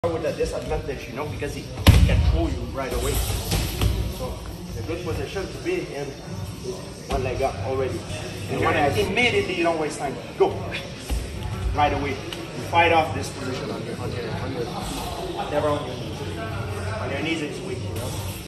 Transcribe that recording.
with a disadvantage, you know, because he can pull you right away. So a good position to be in is one leg up already. And when immediately you don't waste time. Go. Right away. You fight off this position on your never on your knees. On your knees it's weak, you know.